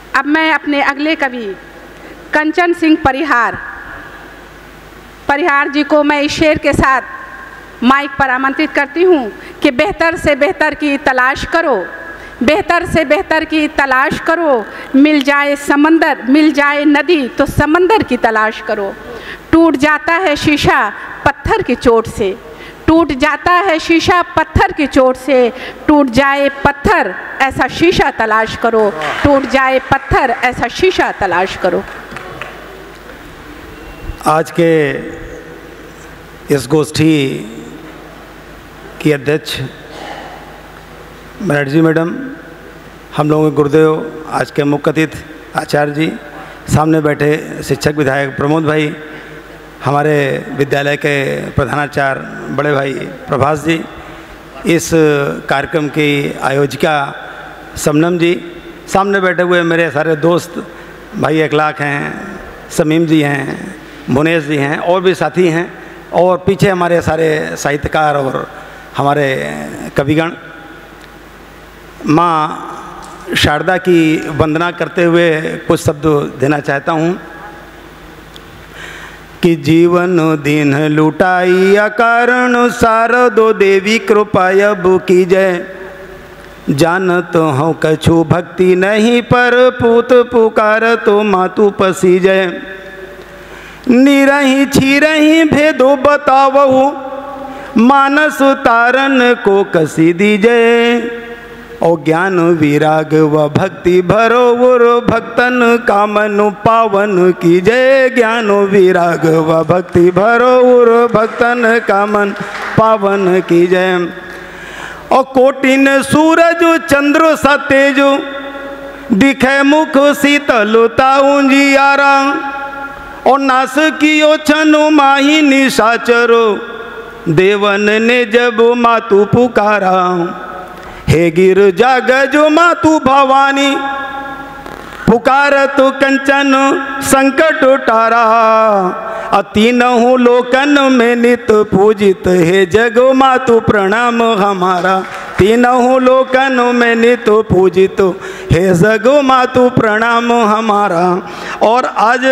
अब मैं अपने अगले कवि कंचन सिंह परिहार जी को मैं इस शेर के साथ माइक पर आमंत्रित करती हूँ कि बेहतर से बेहतर की तलाश करो, बेहतर से बेहतर की तलाश करो, मिल जाए समंदर मिल जाए नदी तो समंदर की तलाश करो। टूट जाता है शीशा पत्थर की चोट से, टूट जाता है शीशा पत्थर की चोट से, टूट जाए पत्थर ऐसा शीशा तलाश करो, टूट जाए पत्थर ऐसा शीशा तलाश करो। आज के इस गोष्ठी की अध्यक्ष बनर्जी मैडम, हम लोगों के गुरुदेव, आज के मुख्य अतिथि आचार्य जी, सामने बैठे शिक्षक विधायक प्रमोद भाई, हमारे विद्यालय के प्रधानाचार्य बड़े भाई प्रभास जी, इस कार्यक्रम की आयोजिका समनम जी, सामने बैठे हुए मेरे सारे दोस्त भाई अखलाक हैं, समीम जी हैं, मुनेश जी हैं, और भी साथी हैं, और पीछे हमारे सारे साहित्यकार और हमारे कविगण। माँ शारदा की वंदना करते हुए कुछ शब्द देना चाहता हूँ कि जीवन दिन लुटाई अकारण शारदो देवी कृपा अब की जय, जानत हो कछु भक्ति नहीं पर पूत पुकार तो मातु पसी जय, निरही छिरही भेदो बतावहु मानस तारन को कसी दीजय, ओ ज्ञान विराग व भक्ति भरो उर भक्तन कामनु पावन की जय, ज्ञान विराग व भक्ति भरो उर भक्तन कामन पावन की जय। और कोटिन सूरज चंद्र सा तेजो दिखे मुख शीतलता उजियारा, और नास कियो छनु माही निशाचरो देवन ने जब मातु पुकारा, हे गिर जाग जो मातु भवानी पुकारत कंचन संकट टारा, तीनों लोकन में नित पूजित है जग मातु प्रणाम हमारा, तीनों लोकन में नित पूजित है जग मातु प्रणाम हमारा। और आज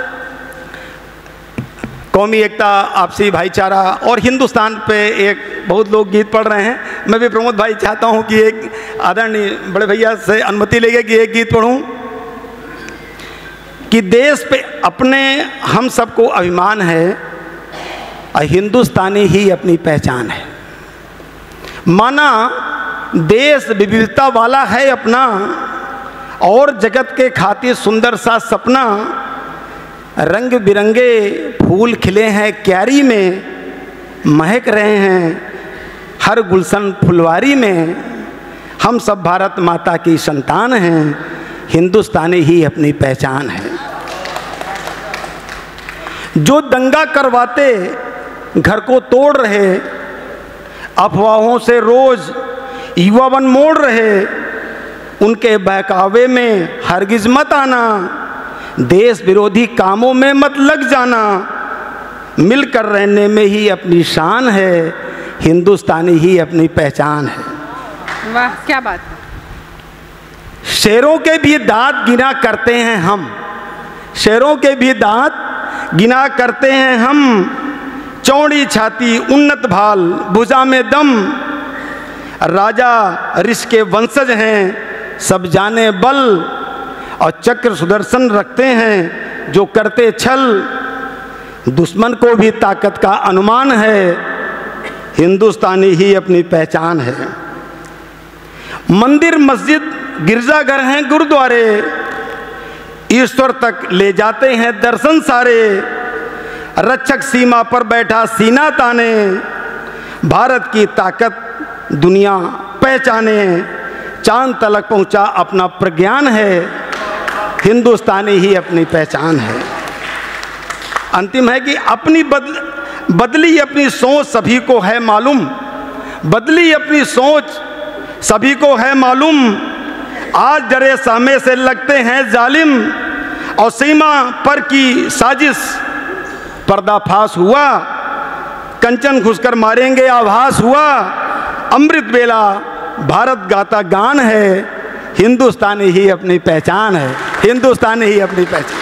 कौमी एकता, आपसी भाईचारा और हिंदुस्तान पे एक बहुत लोग गीत पढ़ रहे हैं। मैं भी प्रमोद भाई चाहता हूं कि एक आदरणीय बड़े भैया से अनुमति लेके कि एक गीत पढ़ूं कि देश पे अपने हम सबको अभिमान है, हिंदुस्तानी ही अपनी पहचान है। माना देश विविधता वाला है अपना, और जगत के खातिर सुंदर सा सपना, रंग बिरंगे फूल खिले हैं क्यारी में, महक रहे हैं हर गुलशन फुलवारी में, हम सब भारत माता की संतान हैं, हिंदुस्तानी ही अपनी पहचान है। जो दंगा करवाते घर को तोड़ रहे, अफवाहों से रोज युवावन मोड़ रहे, उनके बहकावे में हरगिज मत आना, देश विरोधी कामों में मत लग जाना, मिलकर रहने में ही अपनी शान है, हिंदुस्तानी ही अपनी पहचान है। वाह क्या बात है। शेरों के भी दांत गिना करते हैं हम, शेरों के भी दांत गिना करते हैं हम, चौड़ी छाती उन्नत भाल भुजा में दम, राजा ऋषि के वंशज हैं सब जाने बल, और चक्र सुदर्शन रखते हैं जो करते छल, दुश्मन को भी ताकत का अनुमान है, हिंदुस्तानी ही अपनी पहचान है। मंदिर मस्जिद गिरजाघर हैं गुरुद्वारे, ईश्वर तक ले जाते हैं दर्शन सारे, रक्षक सीमा पर बैठा सीना ताने, भारत की ताकत दुनिया पहचाने, चांद तलक पहुंचा अपना प्रज्ञान है, हिंदुस्तानी ही अपनी पहचान है। अंतिम है कि अपनी बदली अपनी सोच सभी को है मालूम, बदली अपनी सोच सभी को है मालूम, आज जरे सहमे से लगते हैं जालिम, और सीमा पर की साजिश पर्दाफाश हुआ, कंचन घुसकर मारेंगे आभास हुआ, अमृत बेला भारत गाता गान है, हिंदुस्तानी ही अपनी पहचान है, हिंदुस्तानी ही अपनी पहचान।